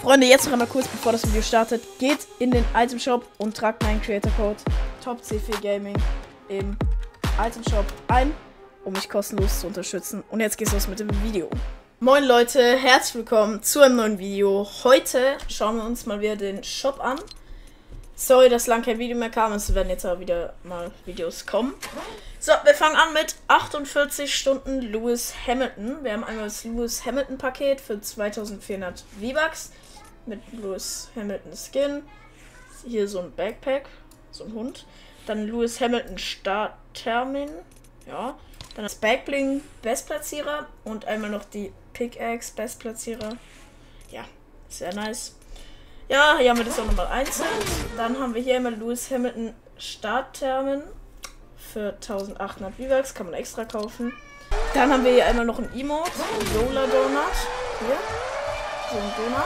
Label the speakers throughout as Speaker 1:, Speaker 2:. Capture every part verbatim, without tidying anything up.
Speaker 1: Freunde, jetzt noch einmal kurz, bevor das Video startet. Geht in den Item Shop und tragt meinen Creator Code Top C vier Gaming im Item Shop ein, um mich kostenlos zu unterstützen. Und jetzt geht's los mit dem Video. Moin Leute, herzlich willkommen zu einem neuen Video. Heute schauen wir uns mal wieder den Shop an. Sorry, dass lang kein Video mehr kam, es werden jetzt aber wieder mal Videos kommen. So, wir fangen an mit achtundvierzig Stunden Lewis Hamilton. Wir haben einmal das Lewis Hamilton Paket für zweitausendvierhundert V-Bucks mit Lewis Hamilton Skin. Hier so ein Backpack, so ein Hund. Dann Lewis Hamilton Starttermin, ja. Dann das Backbling Bestplatzierer und einmal noch die Pickaxe Bestplatzierer. Ja, sehr nice. Ja, hier haben wir das auch nochmal einzeln. Dann haben wir hier einmal Lewis Hamilton Starttermin für eintausendachthundert V-Bucks, kann man extra kaufen. Dann haben wir hier einmal noch ein Emote, Yola Donut. Hier, so ein Donut.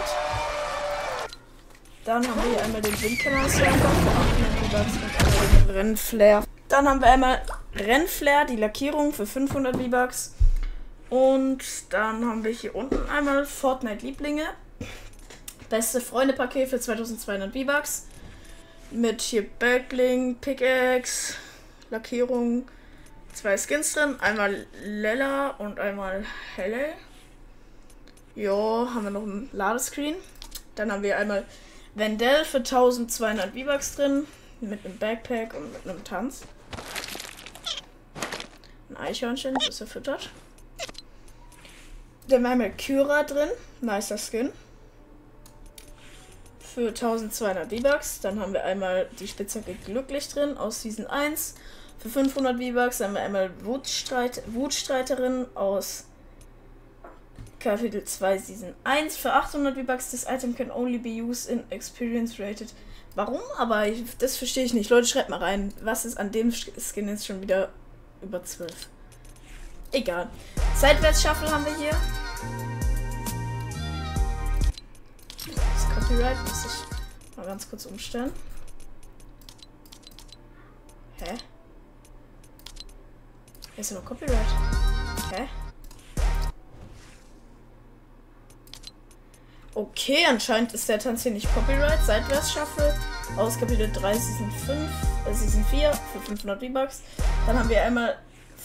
Speaker 1: Dann haben wir hier einmal den Windkanal-Server für achthundert V-Bucks und einmal den Rennflair. Dann haben wir einmal Rennflair, die Lackierung für fünfhundert V-Bucks. Und dann haben wir hier unten einmal Fortnite-Lieblinge. Beste Freunde-Paket für zweitausendzweihundert V-Bucks. Mit hier Backbling, Pickaxe, Lackierung, zwei Skins drin. Einmal Lella und einmal Helle. Jo, haben wir noch ein Ladescreen. Dann haben wir einmal Wendell für eintausendzweihundert V-Bucks drin. Mit einem Backpack und mit einem Tanz. Ein Eichhörnchen, das er füttert. Dann haben wir Kyra drin. Nicer Skin. Für eintausendzweihundert V-Bucks. Dann haben wir einmal die Spitzhacke glücklich drin aus Season eins. Für fünfhundert V-Bucks. Dann haben wir einmal Wutstreit, Wutstreiterin aus Kapitel zwei Season eins. Für achthundert V-Bucks. Das Item can only be used in Experience Rated. Warum? Aber ich, das verstehe ich nicht. Leute, schreibt mal rein. Was ist an dem Skin jetzt schon wieder über zwölf? Egal. Seitwärts-Shuffle haben wir hier. Das Copyright muss ich mal ganz kurz umstellen. Hä? Hier ist aber Copyright. Hä? Okay, anscheinend ist der Tanz hier nicht Copyright. Seitwärts-Shuffle aus Kapitel drei Season fünf, äh, Season vier für fünfhundert V-Bucks. Dann haben wir einmal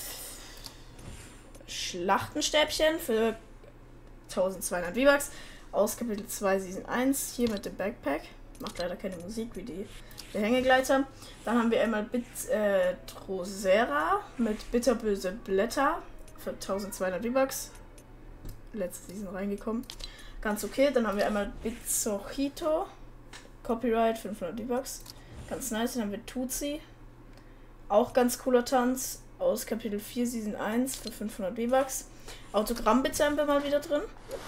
Speaker 1: Schlachtenstäbchen für eintausendzweihundert V-Bucks aus Kapitel zwei Season eins, hier mit dem Backpack. Macht leider keine Musik wie die der Hängegleiter. Dann haben wir einmal Bit äh, Drosera mit bitterböse Blätter für eintausendzweihundert V-Bucks. Letzte Season reingekommen. Ganz okay. Dann haben wir einmal Bizojito. Copyright fünfhundert V-Bucks. Ganz nice. Dann haben wir Tutsi. Auch ganz cooler Tanz. Aus Kapitel vier Season eins für fünfhundert V-Bucks. Autogramm bitte haben wir mal wieder drin.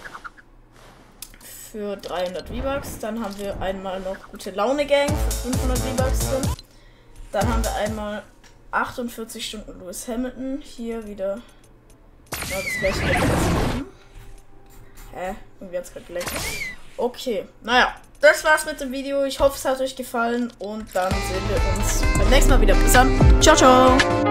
Speaker 1: Für dreihundert V-Bucks. Dann haben wir einmal noch Gute Laune Gang für fünfhundert V-Bucks drin. Dann haben wir einmal achtundvierzig Stunden Lewis Hamilton. Hier wieder ja, das gleiche. Hä? Irgendwie hat es gerade geleckt. Okay, naja, das war's mit dem Video. Ich hoffe, es hat euch gefallen und dann sehen wir uns beim nächsten Mal wieder. Bis dann. Ciao, ciao.